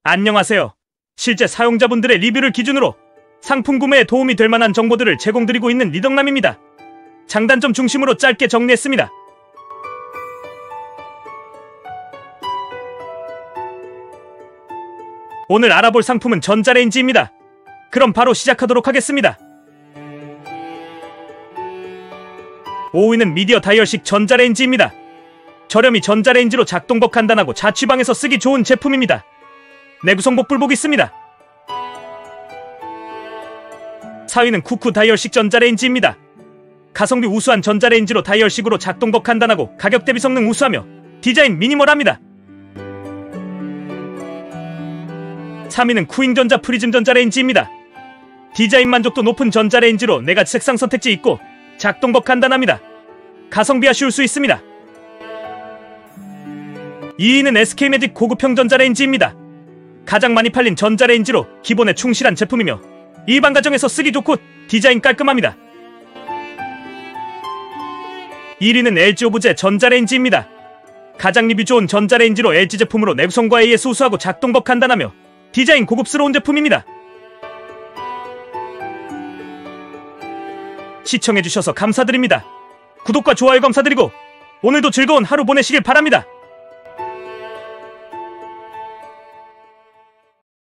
안녕하세요. 실제 사용자분들의 리뷰를 기준으로 상품 구매에 도움이 될 만한 정보들을 제공드리고 있는 리덕남입니다. 장단점 중심으로 짧게 정리했습니다. 오늘 알아볼 상품은 전자레인지입니다. 그럼 바로 시작하도록 하겠습니다. 5위는 미디어 다이얼식 전자레인지입니다. 저렴이 전자레인지로 작동법 간단하고 자취방에서 쓰기 좋은 제품입니다. 내구 성복 불복 있습니다. 4위는 쿠쿠 다이얼식 전자레인지입니다. 가성비 우수한 전자레인지로 다이얼식으로 작동법 간단하고 가격 대비 성능 우수하며 디자인 미니멀합니다. 3위는 쿠잉전자 프리즘 전자레인지입니다. 디자인 만족도 높은 전자레인지로 4가지 색상 선택지 있고 작동법 간단합니다. 가성비 아쉬울 수 있습니다. 2위는 SK매직 고급형 전자레인지입니다. 가장 많이 팔린 전자레인지로 기본에 충실한 제품이며 일반 가정에서 쓰기 좋고 디자인 깔끔합니다. 1위는 LG 오브제 전자레인지입니다. 가장 리뷰 좋은 전자레인지로 LG 제품으로 내구성과 AS 우수하고 작동법 간단하며 디자인 고급스러운 제품입니다. 시청해주셔서 감사드립니다. 구독과 좋아요 감사드리고 오늘도 즐거운 하루 보내시길 바랍니다.